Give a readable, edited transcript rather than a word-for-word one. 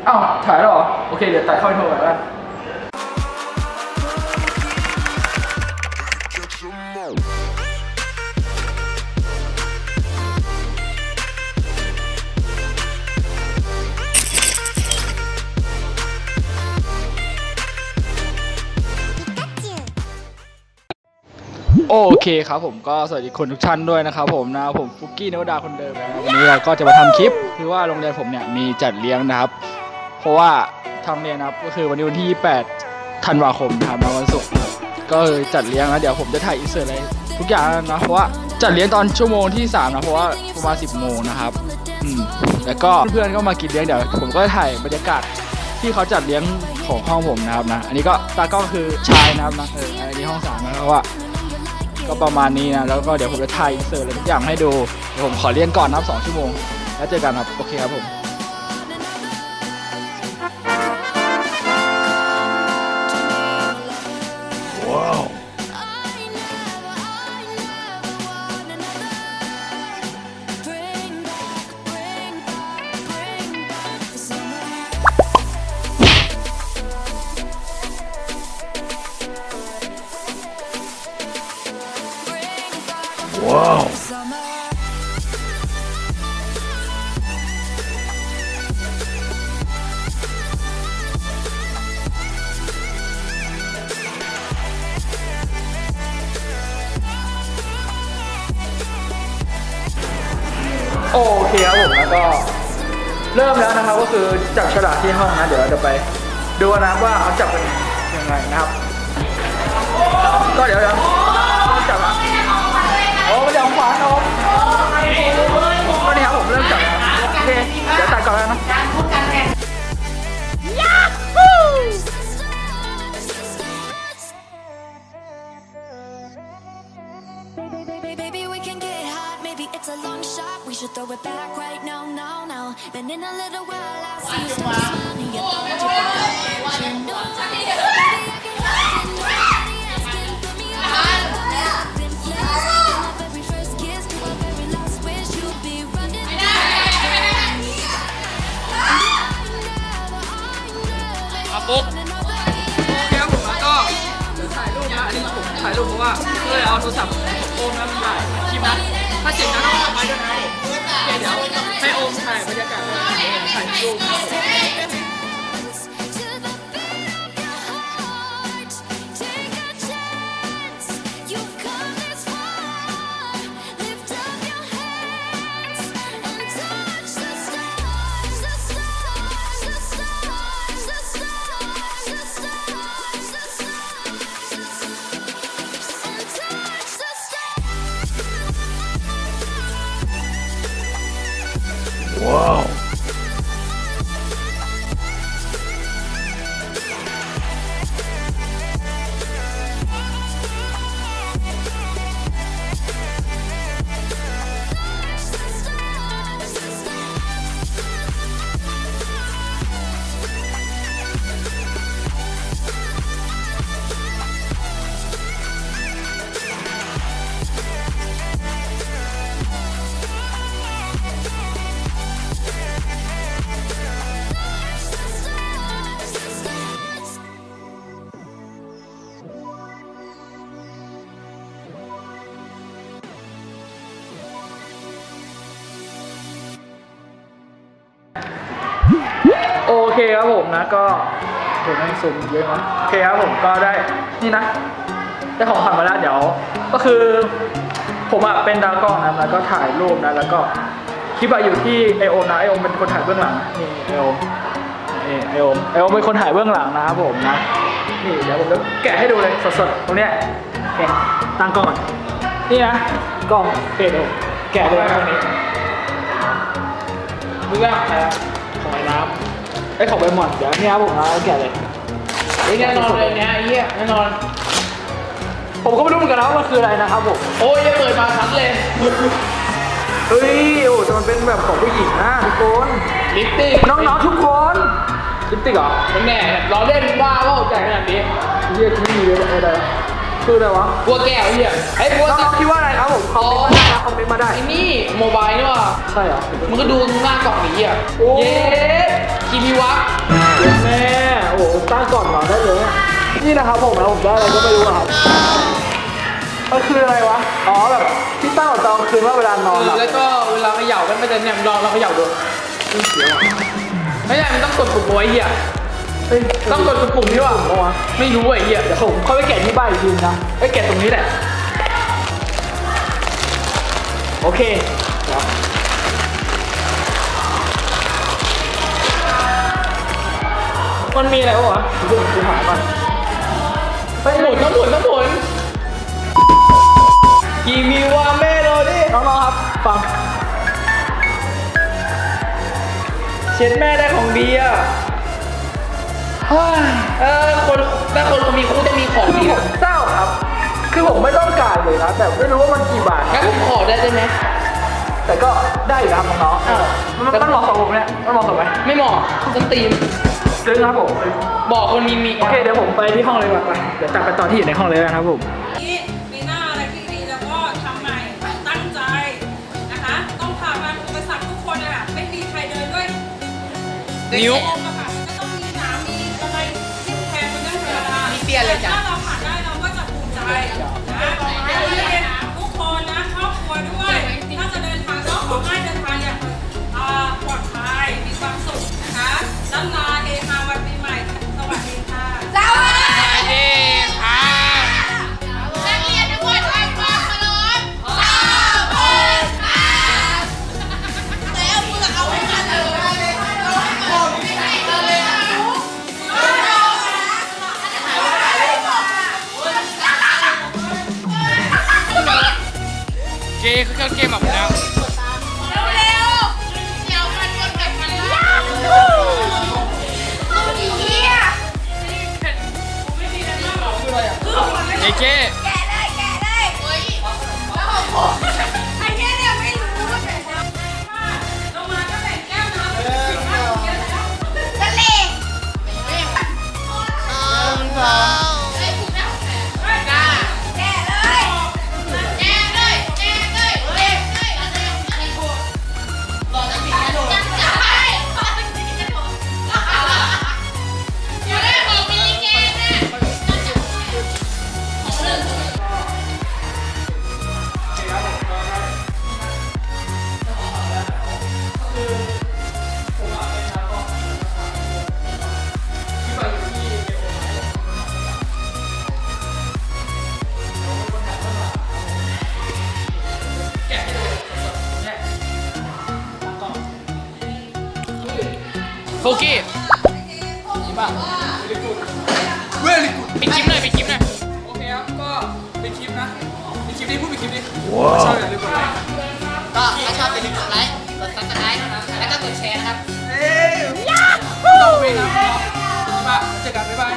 อ้าวถ่ายแล้วเหรอโอเคเดี๋ยวตัดเข้าไปโทรก่อนแล้วโอเคครับผมก็สวัสดีคนทุกท่านด้วยนะครับผมผมฟุกกี้นวดาคนเดิมนะวันนี้เราก็จะมาทำคลิปคือว่าโรงเรียนผมเนี่ยมีจัดเลี้ยงนะครับเพราะว่าทางเรียนนะครับก็คือวันนี้วันที่28 ธันวาคมนะครับวันศุกร์ก็จัดเลี้ยงแล้วเดี๋ยวผมจะถ่ายอินเสิร์ตอะไรทุกอย่างนะเพราะว่าจัดเลี้ยงตอนชั่วโมงที่3นะเพราะว่าประมาณ10 โมงนะครับแล้วก็เพื่อนก็มากินเลี้ยงเดี๋ยวผมก็ถ่ายบรรยากาศที่เขาจัดเลี้ยงของห้องผมนะครับนะอันนี้ก็ตากล้องคือชายนะครับนะอันนี้ห้อง3นะเพราะว่าก็ประมาณนี้นะแล้วก็เดี๋ยวผมจะถ่ายอินเสิร์ตอะไรทุกอย่างให้ดูเดี๋ยวผมขอเรียนก่อนนับ2 ชั่วโมงแล้วเจอกันครับโอเคครับผมว้าวว้าวโอเคครับผมแล้วก็เริ่มแล้วนะครับก็คือจับฉลากที่ห้องนะเดี๋ยวเราจะไปดูนะว่าเขาจับเป็นยังไงนะครับก็เดี๋ยวจับนะโอ้ไม่ได้ของขวานโอ้ก็นี่ครับผมเริ่มจับโอเคเดี๋ยวตัดก่อนแล้วนะ It's a long shot, we should throw it back right now, now. Then in a little while, I'll see you start smiling. You thought you forgot, you know. Baby, I can help it, nobody else can put me on. I've been flashing from our very first kiss to our very last wish. You'll be running down. มาปุ๊บโอเคครับผมแล้วก็เดี๋ยวถ่ายรูปนะอันนี้ผมถ่ายรูปเพราะว่าเพื่อเอาโทรศัพท์โอมนะมันถ่ายคลิปนะถ้าเสร็จแล้วต้องไปด้วยนะโอเคเดี๋ยวให้โอมถ่ายบรรยากาศถ่ายรูปว้าวโอเคครับผมนะก็เห็นในซูมเยอะมั้ยโอเคครับผมก็ได้นี่นะได้ของขวัญมาแล้วเดี๋ยวก็คือผมเป็นดาวกล้องนะแล้วก็ถ่ายรูปนะแล้วก็คลิปอยู่ที่ไอโอมนะไอโอมเป็นคนถ่ายเบื้องหลังนี่ไอโอมเป็นคนถ่ายเบื้องหลังนะครับผมนะนี่เดี๋ยวผมจะแกะให้ดูเลยสดๆตรงเนี้ยตั้งกล้องก่อนนี่นะกล้องเแกะเลยตรงนี้มึงว่าอะไรของไอ้น้ำไอ้ของใบหม่อนเดี๋ยวนี่ครับผมนะแกะเลยแน่นอนเลยเนี่ยไอ้เหี้ยแน่นอนผมก็ไม่รู้เหมือนกันนะว่ามันคืออะไรนะครับผมโอ้ยยังเปิดมาชัดเลยเฮ้ยโอ้แต่มันเป็นแบบของผู้หญิงนะทุกคนลิปติกน้องๆทุกคนลิปติกเหรอมันแน่เราเล่นบ้าว่าใจขนาดนี้เหี้ยที่มีอะไรคืออะไรวะบัวแก้วเหี้ยไอ้บัวน้องคิดว่าอะไรครับผมคอมเมนต์มาได้นะคอมเมนต์มาได้ไอ้นี่โมบายนี่ว่ะใช่เหรอมันก็ดูหน้ากล่องนี้อ่ะเย้กิมิวะแม่โอ้โหตั้งก่อนนอนได้เลยนี่นะครับผมแล้วผมได้อะไรก็ไม่รู้ครับมันคืออะไรวะอ๋อแบบที่ตั้งตอนคืนว่าเวลานอนแล้วก็เวลาเขย่ามันจะเนี่ยเราเขย่าดูไม่ใช่มันต้องกดปุ่มไว้เหี้ยต้องกดปุ่มนี่ว่ะไม่รู้ไอ้เหี้ยเดี๋ยวผมค่อยไปแกะที่บ้านอีกทีนะไปแกะตรงนี้แหละโอเคมันมีอะไรวะดูหาก่อนไปหมุนต้องหมุนกีมีวาเมโลดี้น้องๆครับฟังเช็ดแม่ได้ของดีอ่ะคนถ้าคนมีคู่จะมีของดีผมเศร้าครับคือผมไม่ต้องการเลยนะแต่ไม่รู้ว่ามันกี่บาทงั้นผมขอได้ไหมแต่ก็ได้อยู่ครับน้องๆมันเหมาะกับผมเนี่ยมันเหมาะกับไหมไม่เหมาะต้นตีมซื้อครับผมบอกคนมีโอเคเดี๋ยวผมไปที่ห้องเลยดีกว่าเดี๋ยวกลับไปต่อที่อยู่ในห้องเลยนะครับผมมีหน้าอะไรที่ดีแล้วก็ทำใหม่ตั้งใจนะคะต้องผ่านอุปสรรคทุกคนอ่ะไม่มีใครเดินด้วยนิ้วก็ต้องมีหนามมีอะไรที่แทนเป็นเรื่องธรรมดามีเตี้ยเลยจ้ะถ้าเราผ่านได้เราก็จะภูมิใจนะทุกคนนะครอบครัวด้วยถ้าจะเดินทางก็ขอให้เดินทางอย่างปลอดภัยมีความสุขนะคะล้านลาเฮฮาวันปีใหม่สวัสดีค่ะสวัสดีค่ะนักเรียนทุกคนให้ความเคารพขอบคุณค่ะแล้วมึงเอาไว้กันเลยเกมแบบนี้เจ๊แกะเลยโอ้ยไอ้เนี่ยไม่รู้ว่าแกะลงมาก็แบ่งแก้วน้ำทะเลโอเคนี่ป่ะเวลิกูปิดคลิปหน่อยโอเคครับก็ปิดคลิปนะปิดคลิปนี้พูดปิดคลิปนี้ชอบอย่าลืมกดไลค์ก็ถ้าชอบอย่าลืมกดไลค์กดซับสไครต์แล้วก็กดแชร์นะครับต้องไปนะเจอกันบ๊ายบาย